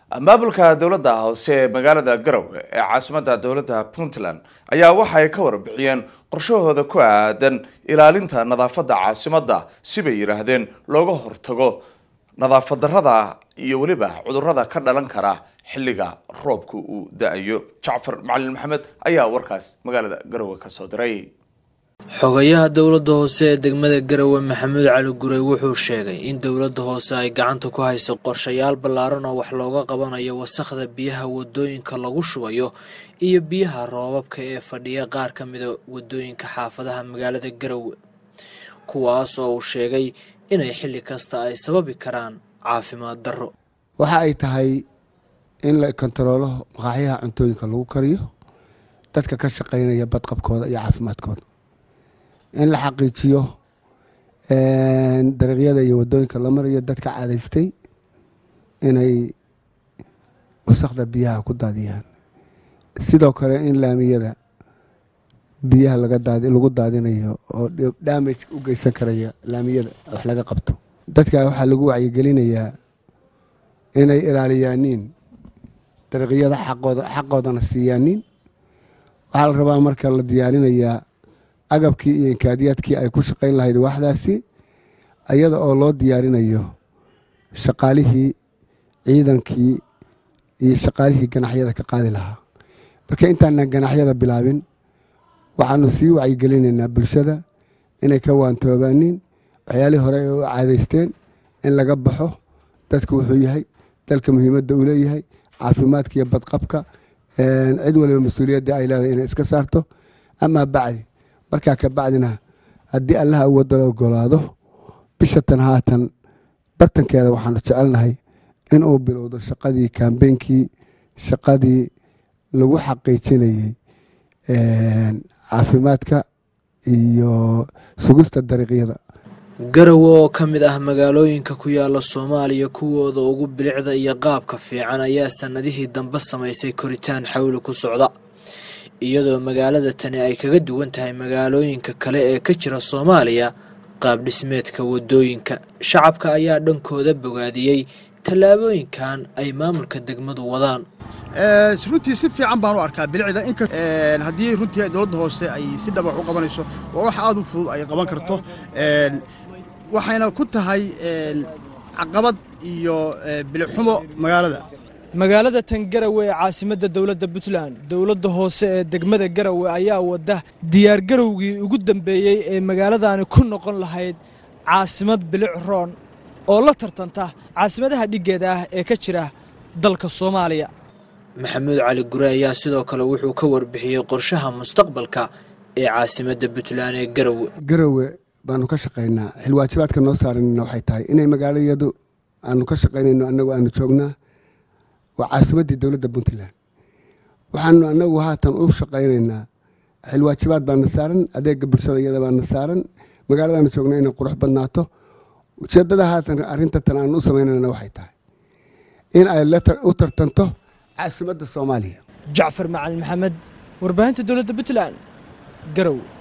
maamulka dowladda hoose ee magaalada Garowe ee caasimadda dowladda Puntland ayaa waxa ay ka warbixiyeen qorshahooda ku aadan ilaalinta nadaafadda caasimadda si bay yiraahdeen looga hortago nadaafad darrada iyo waliba cudurrada ka dhalan kara xilliga roobku uu da'ayo. Jacfar Macalin Maxamed ayaa warkaas magaalada Garowe ka soo diray. xogayaha dowladda hoose ee degmada Garowe Maxamuud Cali Guray wuxuu sheegay in dowladda hoose ay gacanta ku hayso qorshayaal ballaaran oo wax looga qabanayo wasakhda biyaha wadooyinka lagu shubayo iyo biyaha roobabka ee fadhiya qaar ka mid ah wadooyinka xaafadaha magaalada Garowe, kuwaas oo uu sheegay inay xilli kasta ay sababi karaan caafimaad darro. waxa ay tahay in la kontaroolo maqaaxiyaha cuntooyinka lagu kariyo, dadka ka shaqeynaya badqabkooda iyo caafimaadkooda, in la xaqiijiyo dariiqyada iyo wadooyinka la marayo dadka caadaystay inay wasakhda biyaha ku daadiyaan, sidoo kale in laamiyada biyaha lagu daadinayo oo damage u geysan karaya laamiyada wax laga qabto. dadka waxaa lagu wacyigelinayaa inay ilaaliyaanin dariiqyada xaqoodana siiyaanin. waxaa la rabaa marka la diyaarinayaa agabkii iyo imkaaniyaadkii ay ku shaqayn lahayd waaxdaasi, iyada oo loo diyaarinayo shaqaalihii ciidankii iyo shaqaalihii ganaxyada ka qaadi lahaa. marka intaanan ganaxyada bilaabin waxaanu sii wacyigelinaynaa bulshada inay ka waantoobaanin waxyaalihii hore ay u caadaysteen, in laga baxo. dadku wuxuu yahay dalka muhiimadda uu leeyahay caafimaadka iyo badqabka, cid waliba mas-uuliyadda ay leedahay inay iska saarto. amaa bacdi markaa ka bacdina haddii allaha u wada la ogolaado bisha tan haatan bartankeeda waxaanu jecelnahay in uu bilowdo shaqadii kaambeynkii, shaqadii lagu xaqiijinayay caafimaadka iyo sugista dariiqyada. Garowe oo ka mid ah magaalooyinka ku yaala Soomaaliya kuwooda ugu bilicda iyo qaabka fiican ayaa sanadihii dambe samaysay koritaan xawli ku socda, iyadoo magaalada tani ay kaga duwan tahay magaalooyinka kale ee ka jira Soomaaliya qaab dhismeedka wadooyinka. shacabka ayaa dhankooda bogaadiyay tallaabooyinkan ay maamulka degmadu wadaan. runtii si fiican baan u arkaa bilicda in haddii runtii dowladda hoose ay si dhab ah u qabanayso waa wax aad u fudud ay qaban karto, waxayna ku tahay caqabad iyo bilic xumo magaalada tan Garowe ee caasimadda dowladda Puntland. dowladda hoose ee degmada Garowe ayaa wada diyaar garowgii ugu dambeeyay ee magaaladani ku noqon lahayd caasimad bilic roon oo la tartanta caasimadaha dhigeeda ah ee ka jira dalka Soomaaliya. Maxamuud Cali Guray ayaa sidoo kale wuxuu ka warbixiyay qorshaha mustaqbalka ee caasimadda Puntland ee Garowe baanu ka shaqeynaa. xilwaajibaadka noo saaranina waxay tahay inay magaalayadu aanu ka shaqeynayno annagu aanu joognaa waa caasimaddii dowladda Puntland. waxaanu annagu haatan u shaqeynaynaa xilwaajibaad baana saaran, adeega bulshada iyada baana saaran, magaaladaanu joogna inay qurux badnaato. ujeeddada haatan arrinta tan aan u samaynayna waxay tahay in ay u tartanto caasimadda Soomaaliya. Jacfar Macalin Maxamed, warbaahinta dowladda Puntland, Garowe.